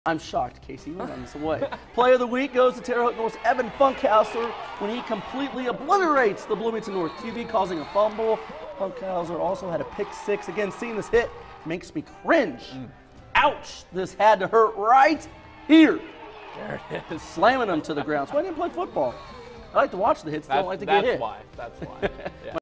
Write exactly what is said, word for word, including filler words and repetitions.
I'm shocked Casey went on this away. Play of the week goes to Terre Haute North's Evan Funkhauser when he completely obliterates the Bloomington North Q B, causing a fumble. Funkhauser also had a pick six. Again, seeing this hit makes me cringe. Mm. Ouch! This had to hurt right here. There it is. Slamming him to the ground. So I didn't play football. I like to watch the hits, that's, don't like to that's get hit. Why. That's why. Yeah.